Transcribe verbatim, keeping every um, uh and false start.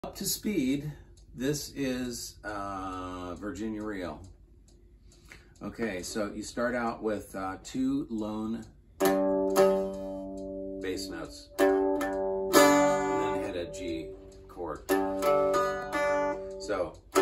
Up to speed, this is uh, Virginia Reel. Okay, so you start out with uh, two lone bass notes, and then hit a G chord. So.